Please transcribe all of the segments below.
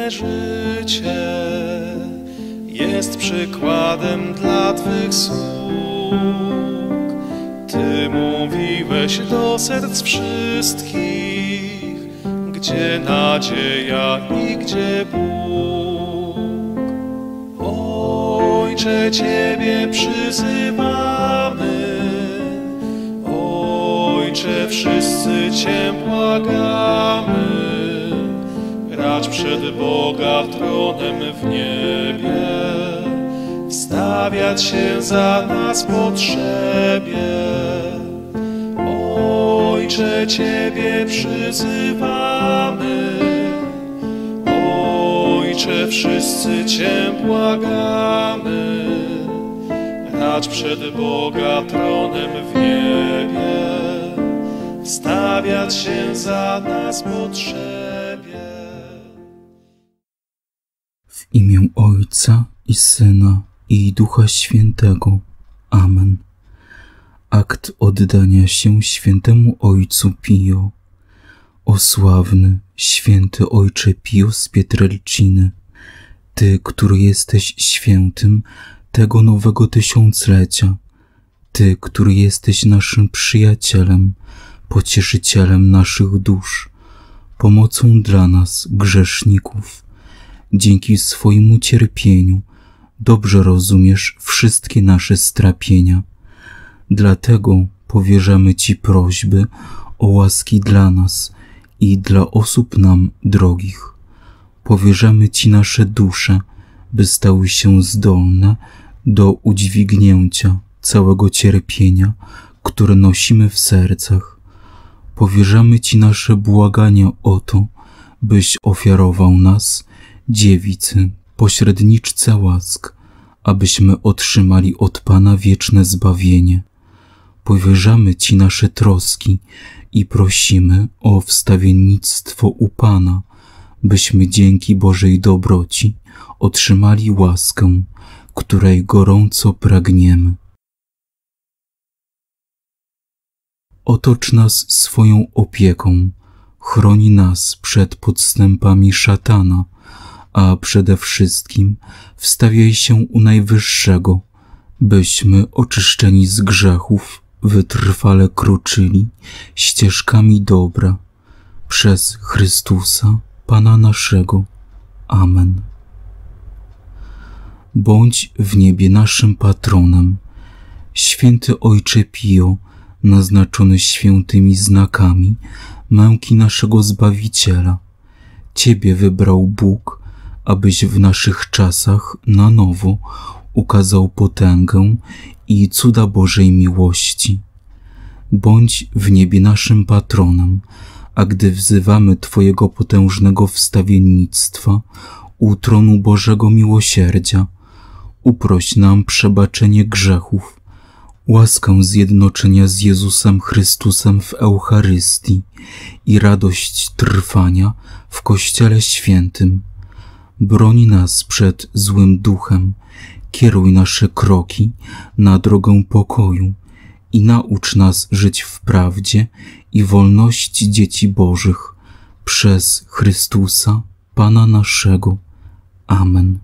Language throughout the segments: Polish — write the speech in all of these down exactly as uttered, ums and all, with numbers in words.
Swe życie jest przykładem dla Twych sług. Ty mówiłeś do serc wszystkich, gdzie nadzieja i gdzie Bóg. Ojcze, Ciebie przyzywamy, Ojcze, wszyscy Cię błagamy. Racz przed Boga tronem w niebie, wstawiać się za nas potrzebie. Ojcze, Ciebie przyzywamy, Ojcze, wszyscy Cię błagamy. Racz przed Boga tronem w niebie, wstawiać się za nas potrzebie. W imię Ojca i Syna i Ducha Świętego. Amen. Akt oddania się świętemu Ojcu Pio. O sławny, święty Ojcze Pio z Pietrelciny, Ty, który jesteś świętym tego nowego tysiąclecia, Ty, który jesteś naszym przyjacielem, pocieszycielem naszych dusz, pomocą dla nas, grzeszników. Dzięki swojemu cierpieniu dobrze rozumiesz wszystkie nasze strapienia. Dlatego powierzamy Ci prośby o łaski dla nas i dla osób nam drogich. Powierzamy Ci nasze dusze, by stały się zdolne do udźwignięcia całego cierpienia, które nosimy w sercach. Powierzamy Ci nasze błagania o to, byś ofiarował nas Dziewicy, pośredniczce łask, abyśmy otrzymali od Pana wieczne zbawienie. Powierzamy Ci nasze troski i prosimy o wstawiennictwo u Pana, byśmy dzięki Bożej dobroci otrzymali łaskę, której gorąco pragniemy. Otocz nas swoją opieką, chroni nas przed podstępami szatana, a przede wszystkim wstawiaj się u Najwyższego, byśmy oczyszczeni z grzechów wytrwale kroczyli ścieżkami dobra przez Chrystusa, Pana naszego. Amen. Bądź w niebie naszym patronem, święty Ojcze Pio, naznaczony świętymi znakami męki naszego Zbawiciela. Ciebie wybrał Bóg, abyś w naszych czasach na nowo ukazał potęgę i cuda Bożej miłości. Bądź w niebie naszym patronem, a gdy wzywamy Twojego potężnego wstawiennictwa u tronu Bożego miłosierdzia, uproś nam przebaczenie grzechów, łaskę zjednoczenia z Jezusem Chrystusem w Eucharystii i radość trwania w Kościele Świętym. Broń nas przed złym duchem, kieruj nasze kroki na drogę pokoju i naucz nas żyć w prawdzie i wolności dzieci Bożych przez Chrystusa, Pana naszego. Amen.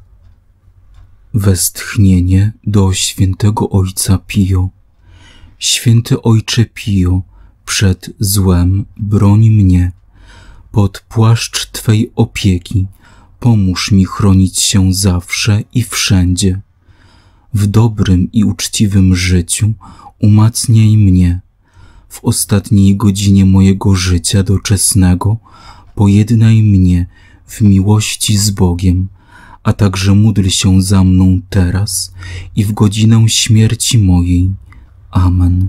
Westchnienie do świętego Ojca Pio. Święty Ojcze Pio, przed złem broń mnie. Pod płaszcz Twej opieki pomóż mi chronić się zawsze i wszędzie. W dobrym i uczciwym życiu umacniaj mnie. W ostatniej godzinie mojego życia doczesnego pojednaj mnie w miłości z Bogiem, a także módl się za mną teraz i w godzinę śmierci mojej. Amen.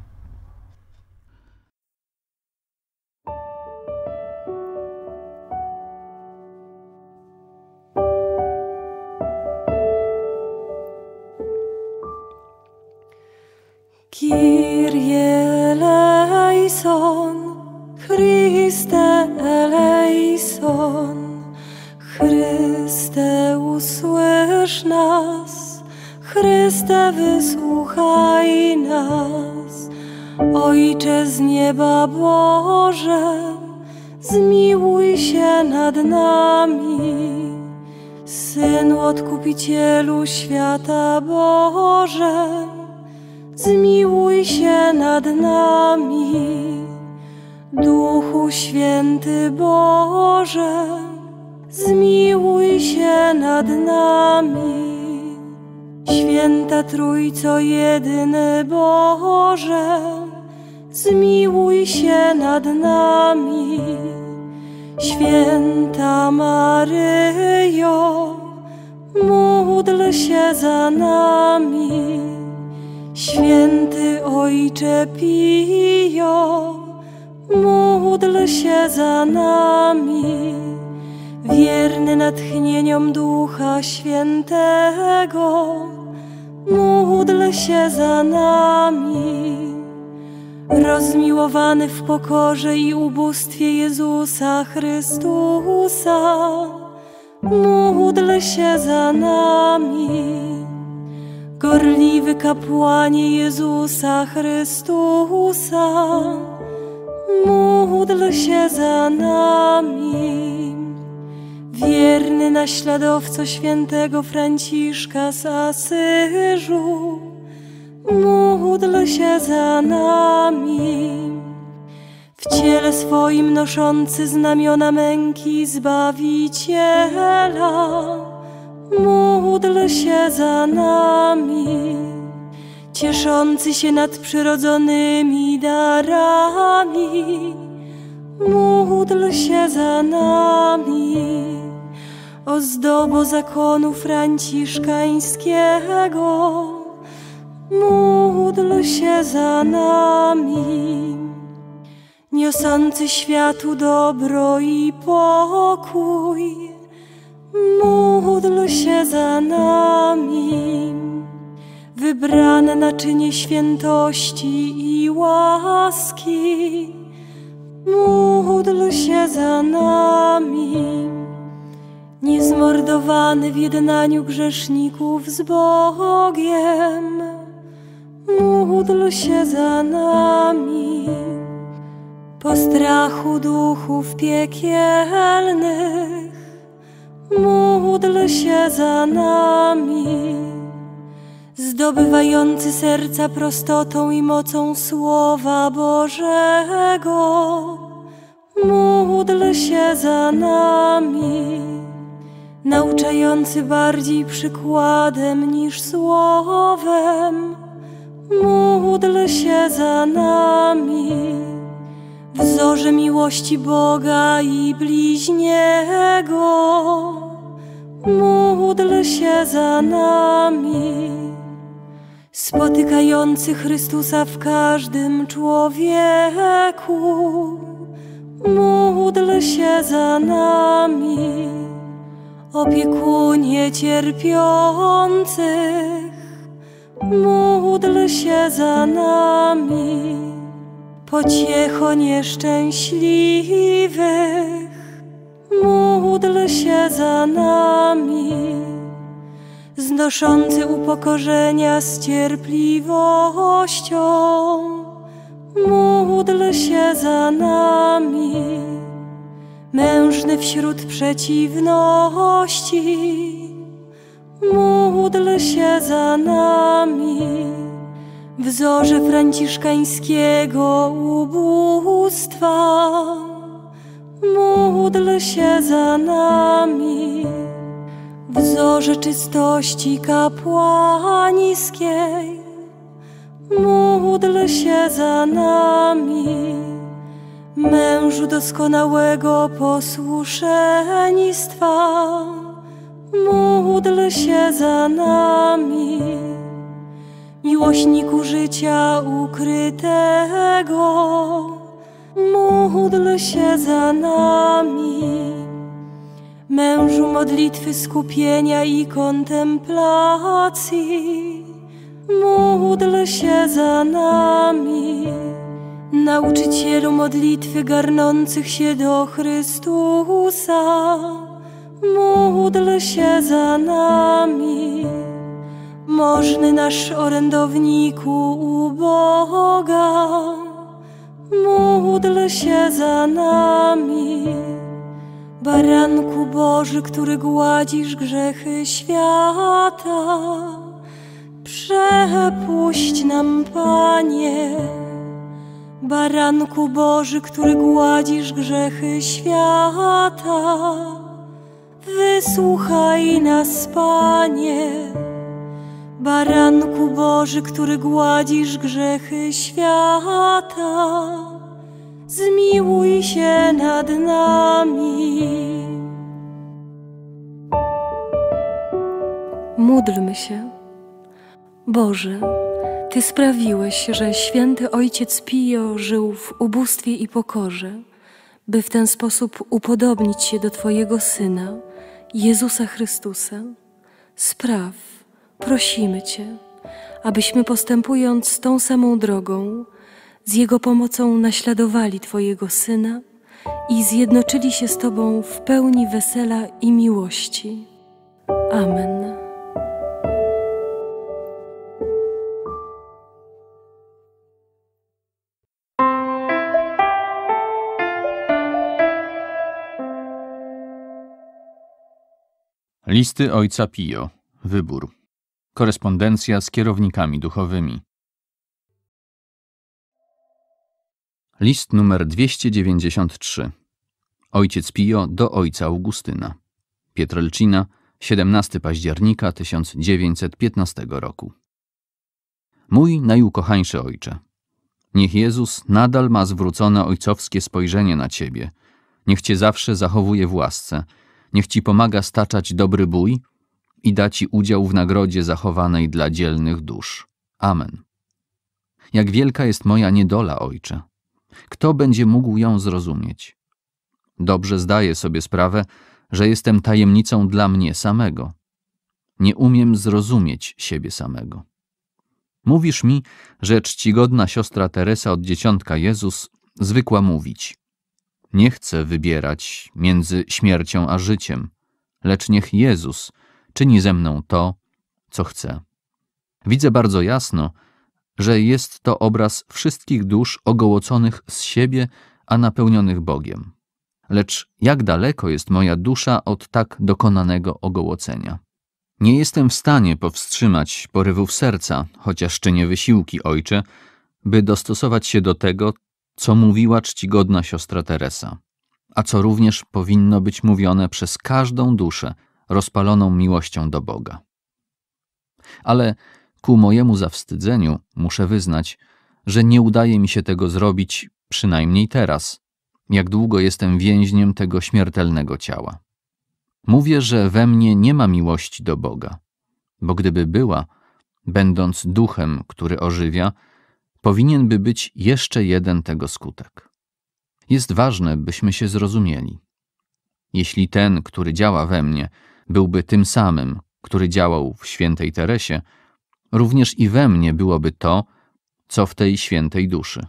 Kyrie eleison, Chryste eleison, Chryste usłysz nas, Chryste wysłuchaj nas. Ojcze z nieba Boże, zmiłuj się nad nami. Synu Odkupicielu świata Boże, zmiłuj się nad nami. Duchu Święty Boże, zmiłuj się nad nami. Święta Trójco jedyny Boże, zmiłuj się nad nami. Święta Maryjo, módl się za nami. Święty Ojcze Pio, módl się za nami. Wierny natchnieniom Ducha Świętego, módl się za nami. Rozmiłowany w pokorze i ubóstwie Jezusa Chrystusa, módl się za nami. Gorliwy kapłanie Jezusa Chrystusa, módl się za nami. Wierny naśladowco świętego Franciszka z Asyżu, módl się za nami. W ciele swoim noszący znamiona męki Zbawiciela, módl się za nami. Cieszący się nadprzyrodzonymi darami, módl się za nami. Ozdobo zakonu franciszkańskiego, módl się za nami. Niosący światu dobro i pokój, módl się za nami. Wybrane naczynie świętości i łaski, módl się za nami. Niezmordowany w jednaniu grzeszników z Bogiem, módl się za nami. Po strachu duchów piekielnych, módl się za nami. Zdobywający serca prostotą i mocą Słowa Bożego, módl się za nami. Nauczający bardziej przykładem niż słowem, módl się za nami. Wzorze miłości Boga i bliźniego, módl się za nami. Spotykający Chrystusa w każdym człowieku, módl się za nami. Opiekunie cierpiących, módl się za nami. Pociecho nieszczęśliwych, módl się za nami. Znoszący upokorzenia z cierpliwością, módl się za nami. Mężny wśród przeciwności, módl się za nami. Wzorze franciszkańskiego ubóstwa, módl się za nami. Wzorze czystości kapłańskiej, módl się za nami. Mężu doskonałego posłuszeństwa, módl się za nami. Miłośniku życia ukrytego, módl się za nami. Mężu modlitwy skupienia i kontemplacji, módl się za nami. Nauczycielu modlitwy garnących się do Chrystusa, módl się za nami. Możny nasz orędowniku u Boga, módl się za nami. Baranku Boży, który gładzisz grzechy świata, przepuść nam, Panie. Baranku Boży, który gładzisz grzechy świata, wysłuchaj nas, Panie. Baranku Boży, który gładzisz grzechy świata, zmiłuj się nad nami. Módlmy się. Boże, Ty sprawiłeś, że święty Ojciec Pio żył w ubóstwie i pokorze, by w ten sposób upodobnić się do Twojego Syna, Jezusa Chrystusa. Spraw, prosimy Cię, abyśmy postępując tą samą drogą, z Jego pomocą naśladowali Twojego Syna i zjednoczyli się z Tobą w pełni wesela i miłości. Amen. Listy Ojca Pio. Wybór. Korespondencja z kierownikami duchowymi. List numer dwieście dziewięćdziesiąt trzy. Ojciec Pio do ojca Augustyna. Pietrelcina, siedemnastego października tysiąc dziewięćset piętnastego roku. Mój najukochańszy ojcze, niech Jezus nadal ma zwrócone ojcowskie spojrzenie na Ciebie. Niech Cię zawsze zachowuje w łasce. Niech Ci pomaga staczać dobry bój i da Ci udział w nagrodzie zachowanej dla dzielnych dusz. Amen. Jak wielka jest moja niedola, Ojcze. Kto będzie mógł ją zrozumieć? Dobrze zdaję sobie sprawę, że jestem tajemnicą dla mnie samego. Nie umiem zrozumieć siebie samego. Mówisz mi, że czcigodna siostra Teresa od Dzieciątka Jezus zwykła mówić: nie chcę wybierać między śmiercią a życiem, lecz niech Jezus czyni ze mną to, co chce. Widzę bardzo jasno, że jest to obraz wszystkich dusz ogołoconych z siebie, a napełnionych Bogiem. Lecz jak daleko jest moja dusza od tak dokonanego ogołocenia? Nie jestem w stanie powstrzymać porywów serca, chociaż czynię wysiłki, Ojcze, by dostosować się do tego, co mówiła czcigodna siostra Teresa, a co również powinno być mówione przez każdą duszę rozpaloną miłością do Boga. Ale ku mojemu zawstydzeniu muszę wyznać, że nie udaje mi się tego zrobić, przynajmniej teraz, jak długo jestem więźniem tego śmiertelnego ciała. Mówię, że we mnie nie ma miłości do Boga, bo gdyby była, będąc duchem, który ożywia, powinien by być jeszcze jeden tego skutek. Jest ważne, byśmy się zrozumieli. Jeśli ten, który działa we mnie, byłby tym samym, który działał w świętej Teresie, również i we mnie byłoby to, co w tej świętej duszy.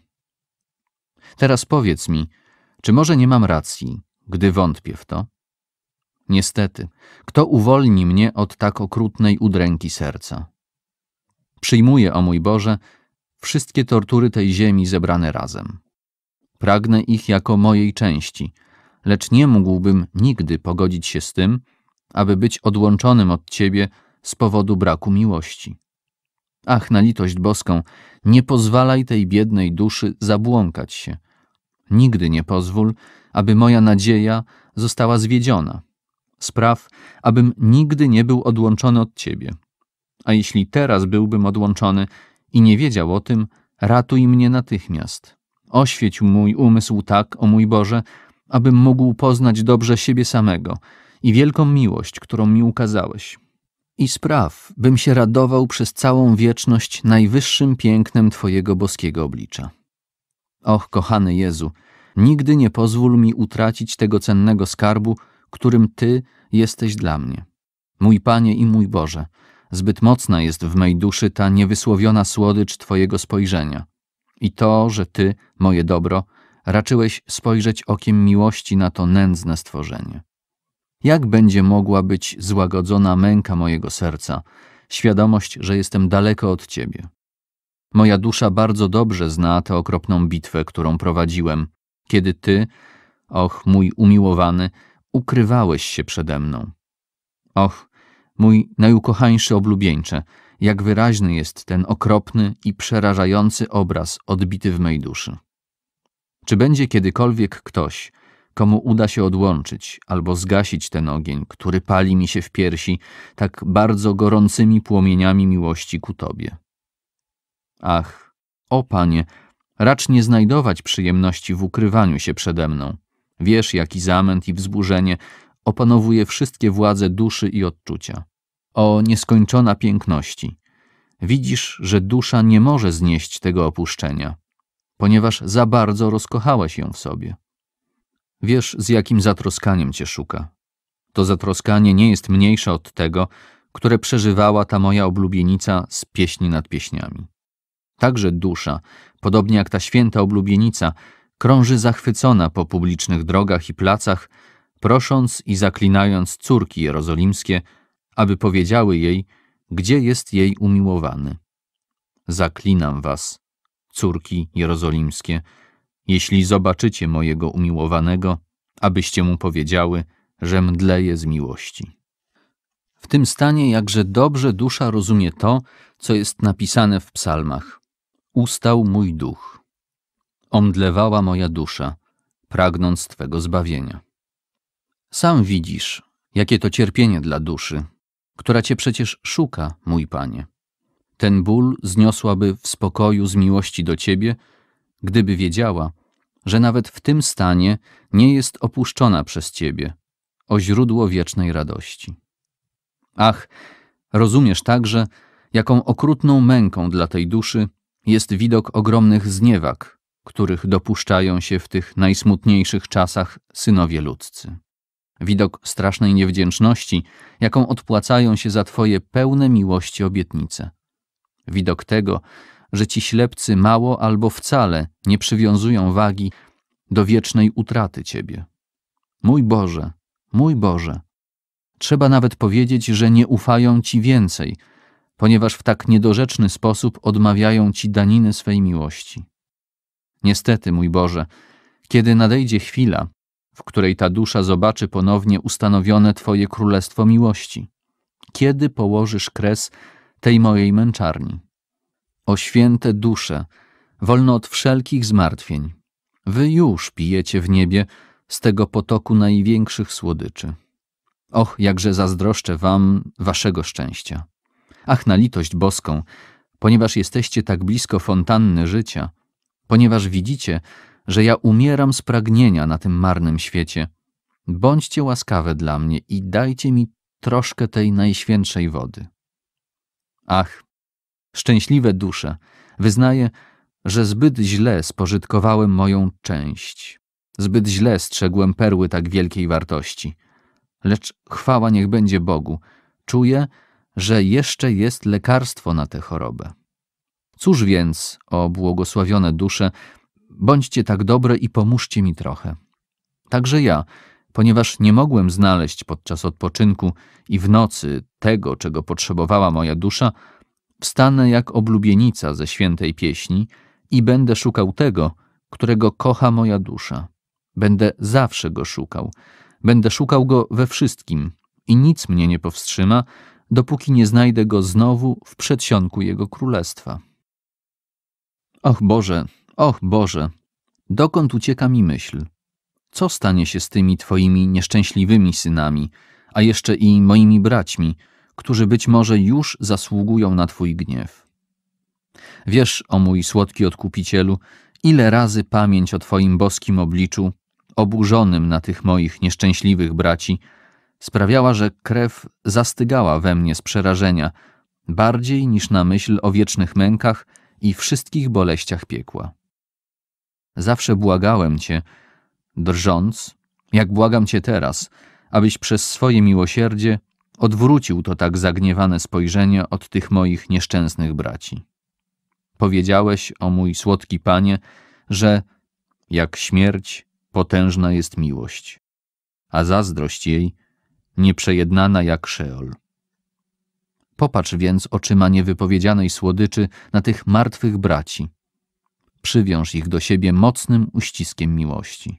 Teraz powiedz mi, czy może nie mam racji, gdy wątpię w to? Niestety, kto uwolni mnie od tak okrutnej udręki serca? Przyjmuję, o mój Boże, wszystkie tortury tej ziemi zebrane razem. Pragnę ich jako mojej części, lecz nie mógłbym nigdy pogodzić się z tym, aby być odłączonym od Ciebie z powodu braku miłości. Ach, na litość boską, nie pozwalaj tej biednej duszy zabłąkać się. Nigdy nie pozwól, aby moja nadzieja została zwiedziona. Spraw, abym nigdy nie był odłączony od Ciebie. A jeśli teraz byłbym odłączony i nie wiedział o tym, ratuj mnie natychmiast. Oświeć mój umysł tak, o mój Boże, abym mógł poznać dobrze siebie samego i wielką miłość, którą mi ukazałeś. I spraw, bym się radował przez całą wieczność najwyższym pięknem Twojego boskiego oblicza. Och, kochany Jezu, nigdy nie pozwól mi utracić tego cennego skarbu, którym Ty jesteś dla mnie. Mój Panie i mój Boże, zbyt mocna jest w mej duszy ta niewysłowiona słodycz Twojego spojrzenia i to, że Ty, moje dobro, raczyłeś spojrzeć okiem miłości na to nędzne stworzenie. Jak będzie mogła być złagodzona męka mojego serca, świadomość, że jestem daleko od Ciebie? Moja dusza bardzo dobrze zna tę okropną bitwę, którą prowadziłem, kiedy Ty, och, mój umiłowany, ukrywałeś się przede mną. Och, mój najukochańszy oblubieńcze, jak wyraźny jest ten okropny i przerażający obraz odbity w mej duszy. Czy będzie kiedykolwiek ktoś, komu uda się odłączyć albo zgasić ten ogień, który pali mi się w piersi tak bardzo gorącymi płomieniami miłości ku Tobie? Ach, o Panie, racz nie znajdować przyjemności w ukrywaniu się przede mną. Wiesz, jaki zamęt i wzburzenie opanowuje wszystkie władze duszy i odczucia. O nieskończona piękności! Widzisz, że dusza nie może znieść tego opuszczenia, ponieważ za bardzo rozkochałaś ją w sobie. Wiesz, z jakim zatroskaniem Cię szuka. To zatroskanie nie jest mniejsze od tego, które przeżywała ta moja oblubienica z pieśni nad pieśniami. Także dusza, podobnie jak ta święta oblubienica, krąży zachwycona po publicznych drogach i placach, prosząc i zaklinając córki jerozolimskie, aby powiedziały jej, gdzie jest jej umiłowany. Zaklinam was, córki jerozolimskie, jeśli zobaczycie mojego umiłowanego, abyście mu powiedziały, że mdleje z miłości. W tym stanie jakże dobrze dusza rozumie to, co jest napisane w psalmach. Ustał mój duch. Omdlewała moja dusza, pragnąc Twego zbawienia. Sam widzisz, jakie to cierpienie dla duszy, która Cię przecież szuka, mój Panie. Ten ból zniosłaby w spokoju z miłości do Ciebie, gdyby wiedziała, że nawet w tym stanie nie jest opuszczona przez Ciebie, o źródło wiecznej radości. Ach, rozumiesz także, jaką okrutną męką dla tej duszy jest widok ogromnych zniewag, których dopuszczają się w tych najsmutniejszych czasach synowie ludzcy. Widok strasznej niewdzięczności, jaką odpłacają się za Twoje pełne miłości obietnice. Widok tego, że ci ślepcy mało albo wcale nie przywiązują wagi do wiecznej utraty Ciebie. Mój Boże, mój Boże, trzeba nawet powiedzieć, że nie ufają Ci więcej, ponieważ w tak niedorzeczny sposób odmawiają Ci daniny swej miłości. Niestety, mój Boże, kiedy nadejdzie chwila, w której ta dusza zobaczy ponownie ustanowione Twoje królestwo miłości, kiedy położysz kres tej mojej męczarni? O święte dusze, wolno od wszelkich zmartwień, Wy już pijecie w niebie z tego potoku największych słodyczy. Och, jakże zazdroszczę Wam Waszego szczęścia. Ach, na litość boską, ponieważ jesteście tak blisko fontanny życia, ponieważ widzicie, że ja umieram z pragnienia na tym marnym świecie, bądźcie łaskawe dla mnie i dajcie mi troszkę tej najświętszej wody. Ach, szczęśliwe dusze, wyznaję, że zbyt źle spożytkowałem moją część, zbyt źle strzegłem perły tak wielkiej wartości. Lecz chwała niech będzie Bogu, czuję, że jeszcze jest lekarstwo na tę chorobę. Cóż więc, o błogosławione dusze, bądźcie tak dobre i pomóżcie mi trochę. Także ja, ponieważ nie mogłem znaleźć podczas odpoczynku i w nocy tego, czego potrzebowała moja dusza, wstanę jak oblubienica ze świętej pieśni i będę szukał tego, którego kocha moja dusza. Będę zawsze go szukał. Będę szukał go we wszystkim i nic mnie nie powstrzyma, dopóki nie znajdę go znowu w przedsionku jego królestwa. Och Boże, och Boże, dokąd ucieka mi myśl? Co stanie się z tymi Twoimi nieszczęśliwymi synami, a jeszcze i moimi braćmi, którzy być może już zasługują na Twój gniew? Wiesz, o mój słodki Odkupicielu, ile razy pamięć o Twoim boskim obliczu, oburzonym na tych moich nieszczęśliwych braci, sprawiała, że krew zastygała we mnie z przerażenia, bardziej niż na myśl o wiecznych mękach i wszystkich boleściach piekła. Zawsze błagałem Cię, drżąc, jak błagam Cię teraz, abyś przez swoje miłosierdzie odwrócił to tak zagniewane spojrzenie od tych moich nieszczęsnych braci. Powiedziałeś, o mój słodki Panie, że jak śmierć potężna jest miłość, a zazdrość jej nieprzejednana jak Szeol. Popatrz więc oczyma niewypowiedzianej słodyczy na tych martwych braci. Przywiąż ich do siebie mocnym uściskiem miłości.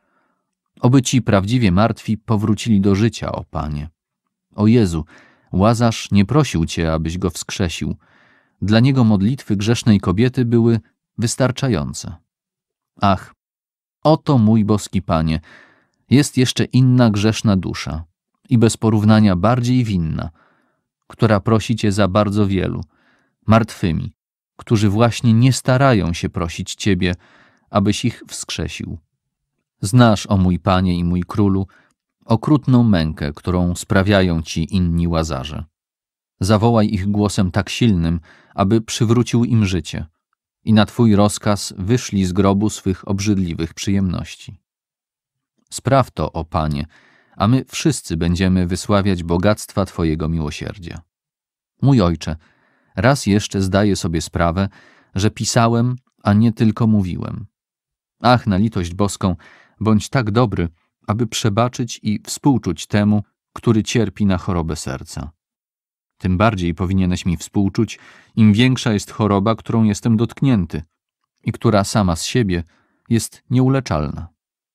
Oby ci prawdziwie martwi powrócili do życia, o Panie. O Jezu, Łazarz nie prosił Cię, abyś go wskrzesił. Dla niego modlitwy grzesznej kobiety były wystarczające. Ach, oto mój boski Panie, jest jeszcze inna grzeszna dusza i bez porównania bardziej winna, która prosi Cię za bardzo wielu, martwymi, którzy właśnie nie starają się prosić Ciebie, abyś ich wskrzesił. Znasz, o mój Panie i mój Królu, okrutną mękę, którą sprawiają Ci inni łazarze. Zawołaj ich głosem tak silnym, aby przywrócił im życie i na Twój rozkaz wyszli z grobu swych obrzydliwych przyjemności. Spraw to, o Panie, a my wszyscy będziemy wysławiać bogactwa Twojego miłosierdzia. Mój Ojcze, raz jeszcze zdaję sobie sprawę, że pisałem, a nie tylko mówiłem. Ach, na litość boską, bądź tak dobry, aby przebaczyć i współczuć temu, który cierpi na chorobę serca. Tym bardziej powinieneś mi współczuć, im większa jest choroba, którą jestem dotknięty i która sama z siebie jest nieuleczalna.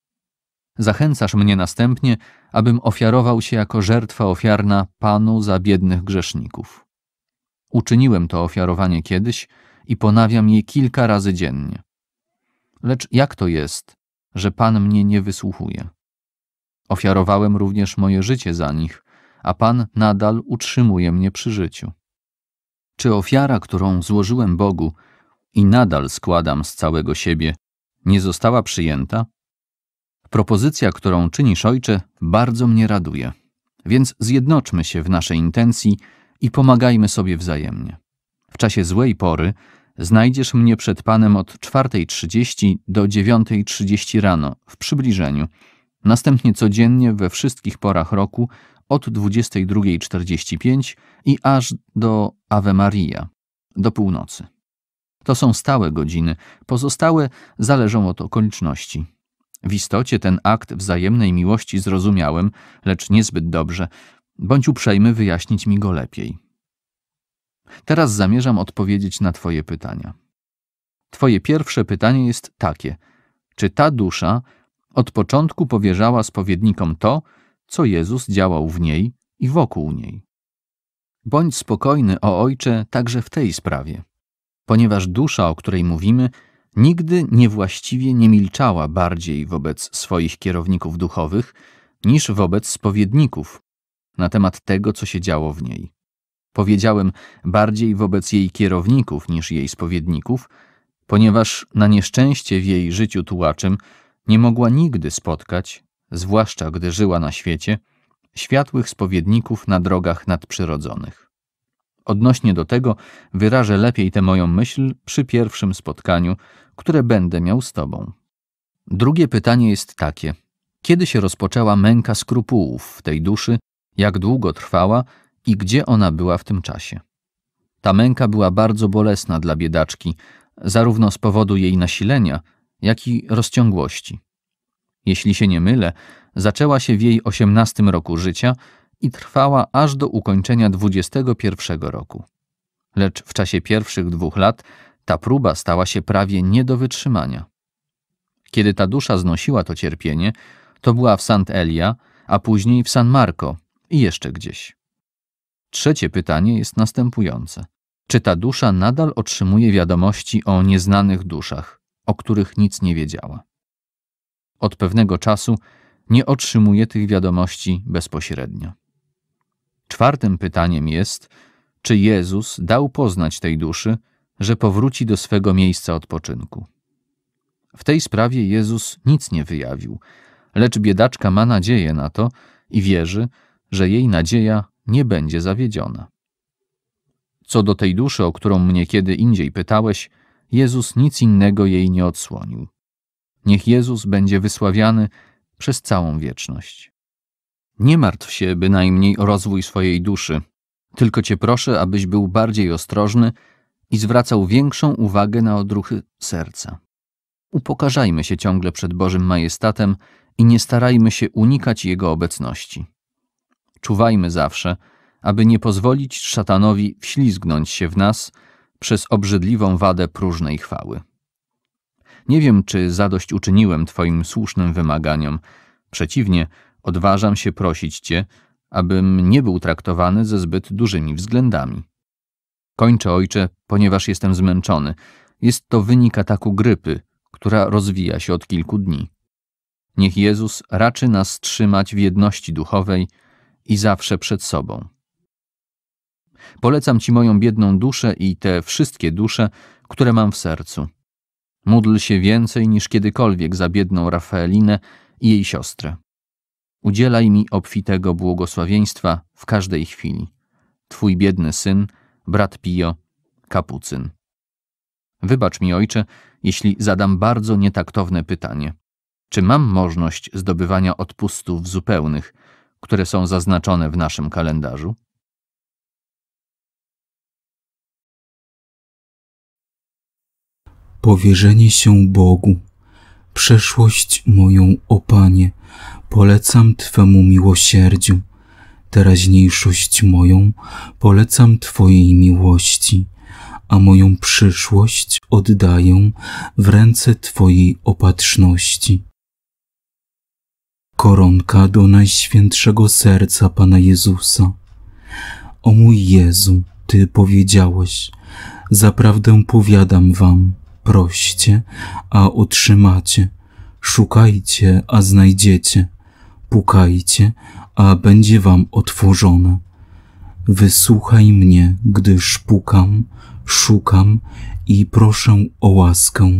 Zachęcasz mnie następnie, abym ofiarował się jako żertwa ofiarna Panu za biednych grzeszników. Uczyniłem to ofiarowanie kiedyś i ponawiam je kilka razy dziennie. Lecz jak to jest, że Pan mnie nie wysłuchuje? Ofiarowałem również moje życie za nich, a Pan nadal utrzymuje mnie przy życiu. Czy ofiara, którą złożyłem Bogu i nadal składam z całego siebie, nie została przyjęta? Propozycja, którą czynisz, Ojcze, bardzo mnie raduje, więc zjednoczmy się w naszej intencji i pomagajmy sobie wzajemnie. W czasie złej pory znajdziesz mnie przed Panem od czwartej trzydzieści do dziewiątej trzydzieści rano w przybliżeniu, następnie codziennie we wszystkich porach roku od dwudziestej drugiej czterdzieści pięć i aż do Ave Maria, do północy. To są stałe godziny, pozostałe zależą od okoliczności. W istocie ten akt wzajemnej miłości zrozumiałem, lecz niezbyt dobrze. Bądź uprzejmy wyjaśnić mi go lepiej. Teraz zamierzam odpowiedzieć na Twoje pytania. Twoje pierwsze pytanie jest takie: czy ta dusza od początku powierzała spowiednikom to, co Jezus działał w niej i wokół niej? Bądź spokojny, o Ojcze, także w tej sprawie, ponieważ dusza, o której mówimy, nigdy niewłaściwie nie milczała bardziej wobec swoich kierowników duchowych niż wobec spowiedników na temat tego, co się działo w niej. Powiedziałem bardziej wobec jej kierowników niż jej spowiedników, ponieważ na nieszczęście w jej życiu tułaczym nie mogła nigdy spotkać, zwłaszcza gdy żyła na świecie, światłych spowiedników na drogach nadprzyrodzonych. Odnośnie do tego wyrażę lepiej tę moją myśl przy pierwszym spotkaniu, które będę miał z Tobą. Drugie pytanie jest takie: kiedy się rozpoczęła męka skrupułów w tej duszy, jak długo trwała i gdzie ona była w tym czasie? Ta męka była bardzo bolesna dla biedaczki, zarówno z powodu jej nasilenia, jak i rozciągłości. Jeśli się nie mylę, zaczęła się w jej osiemnastym roku życia i trwała aż do ukończenia dwudziestego pierwszego roku. Lecz w czasie pierwszych dwóch lat ta próba stała się prawie nie do wytrzymania. Kiedy ta dusza znosiła to cierpienie, to była w Sant Elia, a później w San Marco i jeszcze gdzieś. Trzecie pytanie jest następujące. Czy ta dusza nadal otrzymuje wiadomości o nieznanych duszach, o których nic nie wiedziała? Od pewnego czasu nie otrzymuje tych wiadomości bezpośrednio. Czwartym pytaniem jest, czy Jezus dał poznać tej duszy, że powróci do swego miejsca odpoczynku. W tej sprawie Jezus nic nie wyjawił, lecz biedaczka ma nadzieję na to i wierzy, że jej nadzieja nie będzie zawiedziona. Co do tej duszy, o którą mnie kiedy indziej pytałeś, Jezus nic innego jej nie odsłonił. Niech Jezus będzie wysławiany przez całą wieczność. Nie martw się bynajmniej o rozwój swojej duszy, tylko Cię proszę, abyś był bardziej ostrożny i zwracał większą uwagę na odruchy serca. Upokarzajmy się ciągle przed Bożym majestatem i nie starajmy się unikać Jego obecności. Czuwajmy zawsze, aby nie pozwolić szatanowi wślizgnąć się w nas przez obrzydliwą wadę próżnej chwały. Nie wiem, czy zadośćuczyniłem Twoim słusznym wymaganiom. Przeciwnie, odważam się prosić Cię, abym nie był traktowany ze zbyt dużymi względami. Kończę, Ojcze, ponieważ jestem zmęczony. Jest to wynik ataku grypy, która rozwija się od kilku dni. Niech Jezus raczy nas trzymać w jedności duchowej i zawsze przed sobą. Polecam Ci moją biedną duszę i te wszystkie dusze, które mam w sercu. Módl się więcej niż kiedykolwiek za biedną Rafaelinę i jej siostrę. Udzielaj mi obfitego błogosławieństwa w każdej chwili. Twój biedny syn, brat Pio, kapucyn. Wybacz mi, Ojcze, jeśli zadam bardzo nietaktowne pytanie. Czy mam możliwość zdobywania odpustów zupełnych, które są zaznaczone w naszym kalendarzu? Powierzenie się Bogu. Przeszłość moją, o Panie, polecam Twemu miłosierdziu. Teraźniejszość moją polecam Twojej miłości, a moją przyszłość oddaję w ręce Twojej opatrzności. Koronka do Najświętszego Serca Pana Jezusa. O mój Jezu, Ty powiedziałeś, zaprawdę powiadam wam, proście, a otrzymacie, szukajcie, a znajdziecie, pukajcie, a będzie wam otworzone. Wysłuchaj mnie, gdyż pukam, szukam i proszę o łaskę.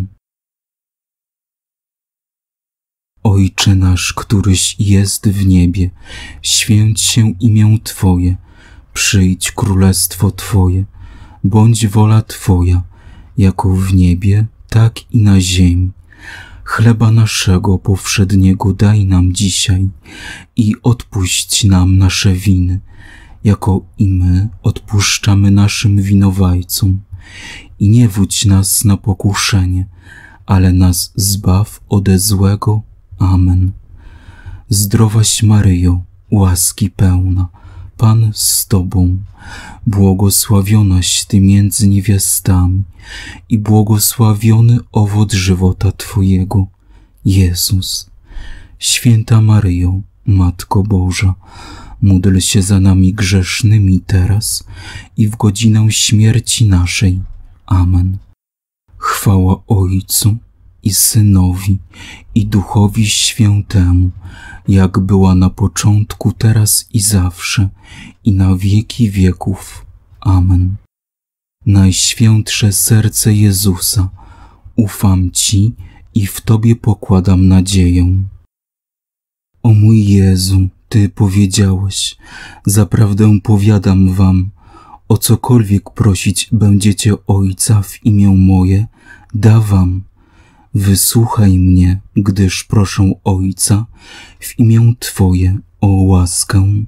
Ojcze nasz, któryś jest w niebie, święć się imię Twoje, przyjdź królestwo Twoje, bądź wola Twoja, jako w niebie, tak i na ziemi. Chleba naszego powszedniego daj nam dzisiaj i odpuść nam nasze winy, jako i my odpuszczamy naszym winowajcom. I nie wódź nas na pokuszenie, ale nas zbaw ode złego. Amen. Zdrowaś Maryjo, łaski pełna, Pan z Tobą, błogosławionaś Ty między niewiastami i błogosławiony owoc żywota Twojego, Jezus. Święta Maryjo, Matko Boża, módl się za nami grzesznymi teraz i w godzinę śmierci naszej. Amen. Chwała Ojcu i Synowi, i Duchowi Świętemu, jak była na początku, teraz i zawsze, i na wieki wieków. Amen. Najświętsze serce Jezusa, ufam Ci i w Tobie pokładam nadzieję. O mój Jezu, Ty powiedziałeś, zaprawdę powiadam wam, o cokolwiek prosić będziecie Ojca w imię moje, da wam. Wysłuchaj mnie, gdyż proszę Ojca w imię Twoje o łaskę.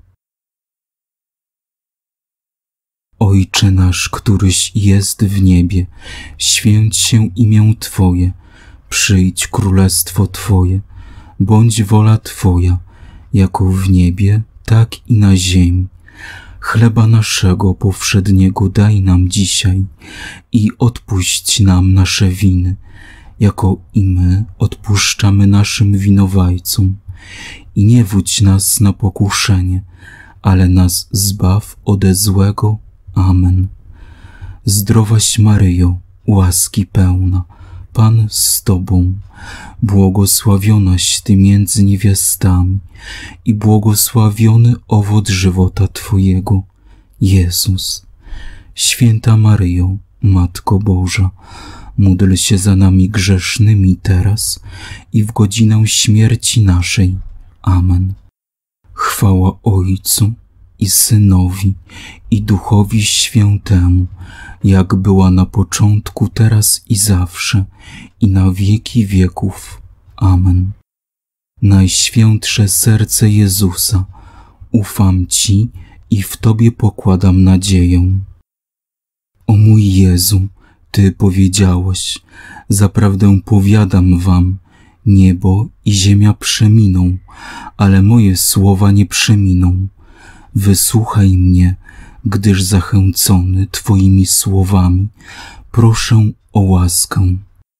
Ojcze nasz, któryś jest w niebie, święć się imię Twoje, przyjdź królestwo Twoje, bądź wola Twoja, jako w niebie, tak i na ziemi. Chleba naszego powszedniego daj nam dzisiaj i odpuść nam nasze winy, jako i my odpuszczamy naszym winowajcom. I nie wódź nas na pokuszenie, ale nas zbaw ode złego. Amen. Zdrowaś Maryjo, łaski pełna, Pan z Tobą, błogosławionaś Ty między niewiastami i błogosławiony owoc żywota Twojego, Jezus. Święta Maryjo, Matko Boża, módl się za nami grzesznymi teraz i w godzinę śmierci naszej. Amen. Chwała Ojcu i Synowi, i Duchowi Świętemu, jak była na początku, teraz i zawsze, i na wieki wieków. Amen. Najświętsze serce Jezusa, ufam Ci i w Tobie pokładam nadzieję. O mój Jezu, Ty powiedziałeś, zaprawdę powiadam wam, niebo i ziemia przeminą, ale moje słowa nie przeminą. Wysłuchaj mnie, gdyż zachęcony Twoimi słowami proszę o łaskę.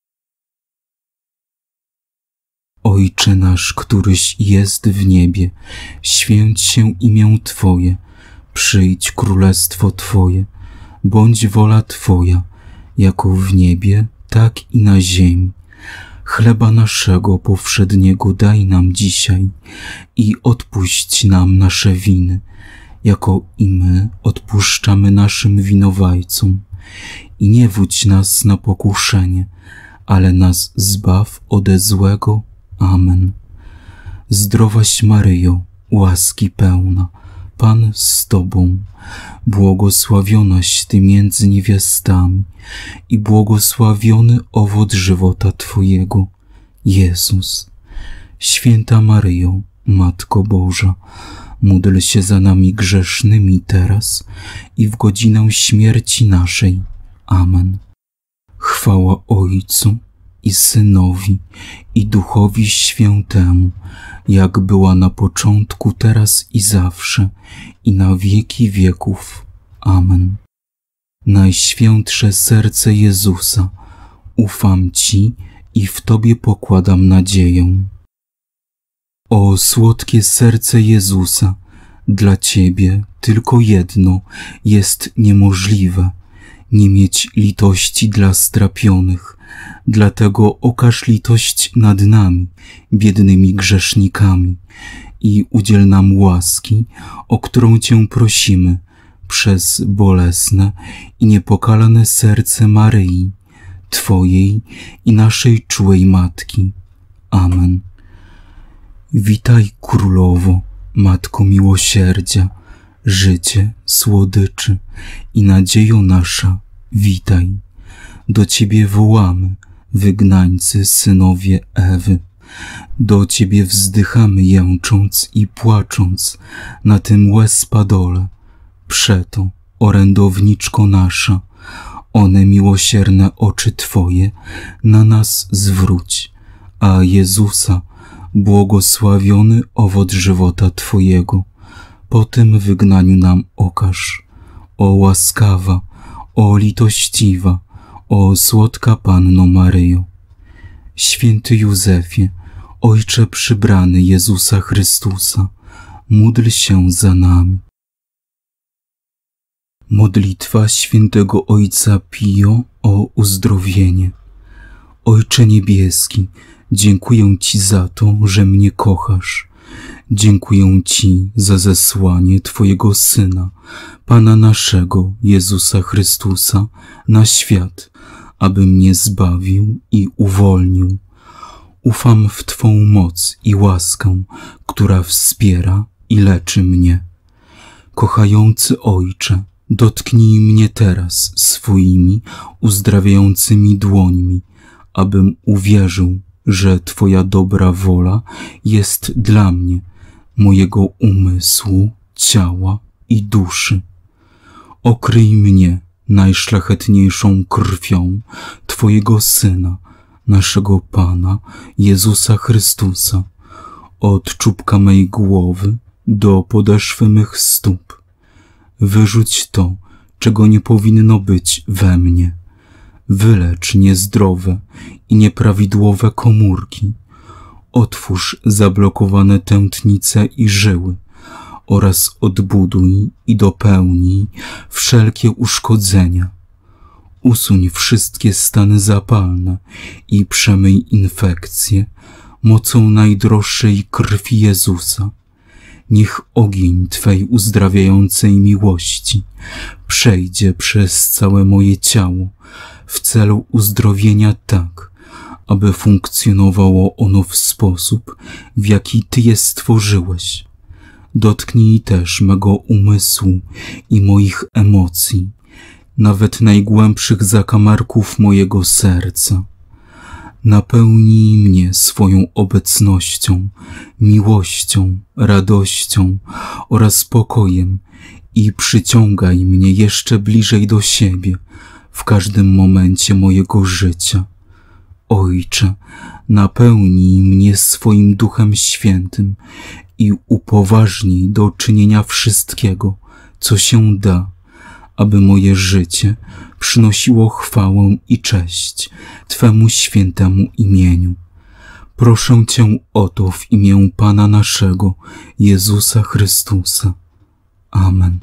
Ojcze nasz, któryś jest w niebie, święć się imię Twoje, przyjdź królestwo Twoje, bądź wola Twoja, jako w niebie, tak i na ziemi. Chleba naszego powszedniego daj nam dzisiaj i odpuść nam nasze winy, jako i my odpuszczamy naszym winowajcom. I nie wódź nas na pokuszenie, ale nas zbaw ode złego. Amen. Zdrowaś Maryjo, łaski pełna, Pan z Tobą, błogosławionaś Ty między niewiastami i błogosławiony owoc żywota Twojego, Jezus. Święta Maryjo, Matko Boża, módl się za nami grzesznymi teraz i w godzinę śmierci naszej. Amen. Chwała Ojcu i Synowi, i Duchowi Świętemu, jak była na początku, teraz i zawsze, i na wieki wieków. Amen. Najświętsze serce Jezusa, ufam Ci i w Tobie pokładam nadzieję. O słodkie serce Jezusa, dla Ciebie tylko jedno jest niemożliwe, nie mieć litości dla strapionych. Dlatego okaż litość nad nami, biednymi grzesznikami, i udziel nam łaski, o którą Cię prosimy, przez bolesne i niepokalane serce Maryi, Twojej i naszej czułej Matki. Amen. Witaj, Królowo, Matko miłosierdzia, życie, słodyczy i nadziejo nasza, witaj. Do Ciebie wołamy, wygnańcy, synowie Ewy. Do Ciebie wzdychamy, jęcząc i płacząc na tym łez-padole. Przeto, orędowniczko nasza, one miłosierne oczy Twoje na nas zwróć, a Jezusa, błogosławiony owoc żywota Twojego, po tym wygnaniu nam okaż. O łaskawa, o litościwa, o słodka Panno Maryjo. Święty Józefie, Ojcze przybrany Jezusa Chrystusa, módl się za nami. Modlitwa świętego Ojca Pio o uzdrowienie. Ojcze niebieski, dziękuję Ci za to, że mnie kochasz. Dziękuję Ci za zesłanie Twojego Syna, Pana naszego, Jezusa Chrystusa, na świat, aby mnie zbawił i uwolnił. Ufam w Twą moc i łaskę, która wspiera i leczy mnie. Kochający Ojcze, dotknij mnie teraz swoimi uzdrawiającymi dłońmi, abym uwierzył, że Twoja dobra wola jest dla mnie, mojego umysłu, ciała i duszy. Okryj mnie najszlachetniejszą krwią Twojego Syna, naszego Pana, Jezusa Chrystusa, od czubka mej głowy do podeszwy mych stóp. Wyrzuć to, czego nie powinno być we mnie. Wylecz niezdrowe i nieprawidłowe komórki. Otwórz zablokowane tętnice i żyły oraz odbuduj i dopełnij wszelkie uszkodzenia. Usuń wszystkie stany zapalne i przemyj infekcje mocą najdroższej krwi Jezusa. Niech ogień Twej uzdrawiającej miłości przejdzie przez całe moje ciało w celu uzdrowienia tak, aby funkcjonowało ono w sposób, w jaki Ty je stworzyłeś. Dotknij też mego umysłu i moich emocji, nawet najgłębszych zakamarków mojego serca. Napełnij mnie swoją obecnością, miłością, radością oraz spokojem i przyciągaj mnie jeszcze bliżej do siebie w każdym momencie mojego życia. Ojcze, napełnij mnie swoim Duchem Świętym i upoważnij do czynienia wszystkiego, co się da, aby moje życie przynosiło chwałę i cześć Twemu świętemu imieniu. Proszę Cię o to w imię Pana naszego, Jezusa Chrystusa. Amen.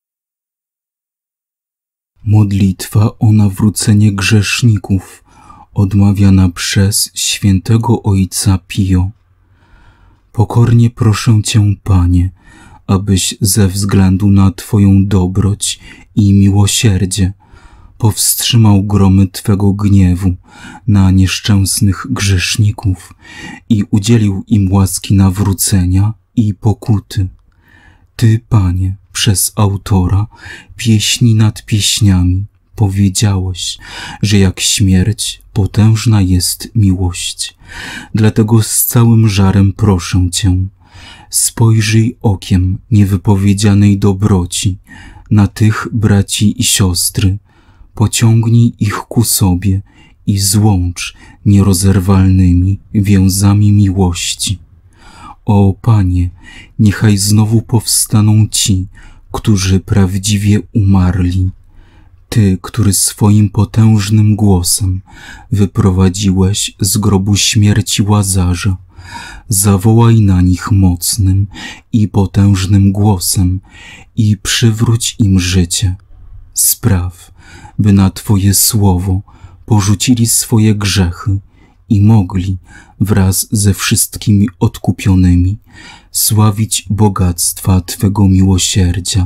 Modlitwa o nawrócenie grzeszników, odmawiana przez świętego Ojca Pio. Pokornie proszę Cię, Panie, abyś ze względu na Twoją dobroć i miłosierdzie powstrzymał gromy Twego gniewu na nieszczęsnych grzeszników i udzielił im łaski nawrócenia i pokuty. Ty, Panie, przez autora pieśni nad pieśniami powiedziałeś, że jak śmierć potężna jest miłość. Dlatego z całym żarem proszę Cię, spojrzyj okiem niewypowiedzianej dobroci na tych braci i siostry, pociągnij ich ku sobie i złącz nierozerwalnymi więzami miłości. O Panie, niechaj znowu powstaną ci, którzy prawdziwie umarli. Ty, który swoim potężnym głosem wyprowadziłeś z grobu śmierci Łazarza, zawołaj na nich mocnym i potężnym głosem i przywróć im życie. Spraw, by na Twoje słowo porzucili swoje grzechy i mogli wraz ze wszystkimi odkupionymi sławić bogactwa Twego miłosierdzia.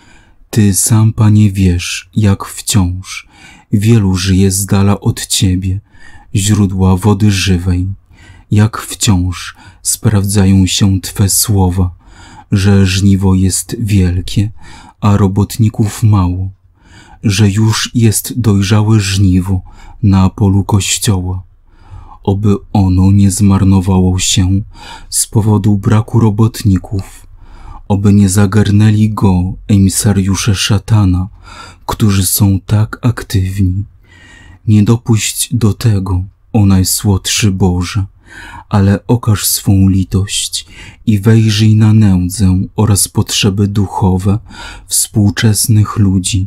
Ty sam, Panie, wiesz, jak wciąż wielu żyje z dala od Ciebie, źródła wody żywej, jak wciąż sprawdzają się Twe słowa, że żniwo jest wielkie, a robotników mało, że już jest dojrzałe żniwo na polu Kościoła. Oby ono nie zmarnowało się z powodu braku robotników, oby nie zagarnęli go emisariusze szatana, którzy są tak aktywni. Nie dopuść do tego, o Najsłodszy Boże, ale okaż swą litość i wejrzyj na nędzę oraz potrzeby duchowe współczesnych ludzi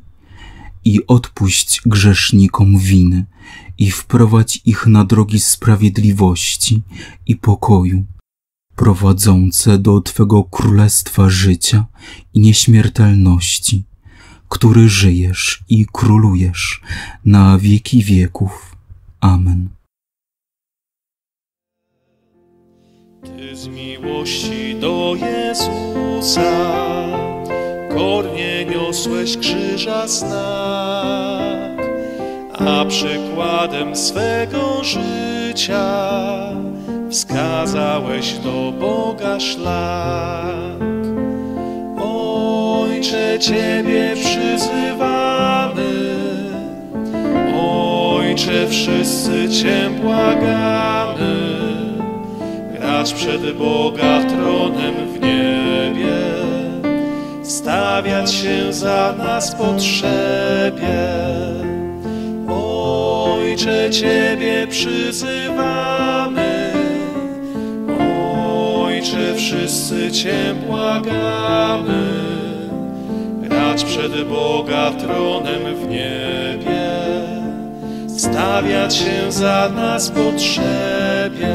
i odpuść grzesznikom winy i wprowadź ich na drogi sprawiedliwości i pokoju, prowadzące do Twego królestwa życia i nieśmiertelności, który żyjesz i królujesz na wieki wieków. Amen. Ty z miłości do Jezusa kornie niosłeś krzyża znak, a przykładem swego życia wskazałeś do Boga szlak. Ojcze, Ciebie przyzywamy, Ojcze, wszyscy Cię błagamy, racz przed Boga tronem w niebie, stawiać się za nas potrzebie. Ojcze, Ciebie przyzywamy, Ojcze, wszyscy Cię błagamy, racz przed Boga tronem w niebie, stawiać się za nas potrzebie.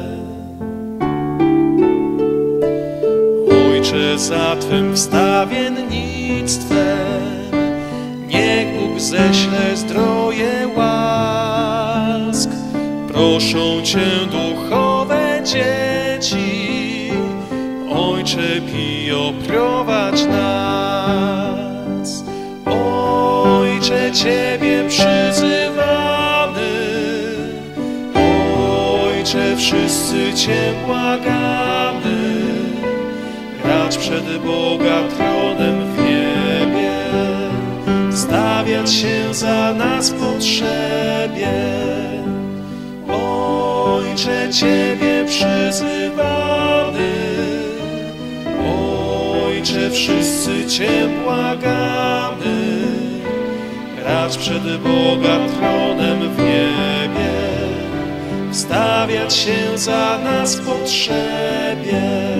Ojcze, za Twym wstawiennictwem niech Bóg ześle zdroje łask. Proszą Cię duchowe dzieci, Ojcze Pio, prowadź nas. Ojcze, Ciebie przyzywamy, Ojcze, wszyscy Cię błagamy, racz przed Boga tronem w niebie, stawiać się za nas potrzebie. Ojcze, Ciebie przyzywamy, Ojcze, wszyscy Cię błagamy, racz przed Boga tronem w niebie, stawiać się za nas potrzebie.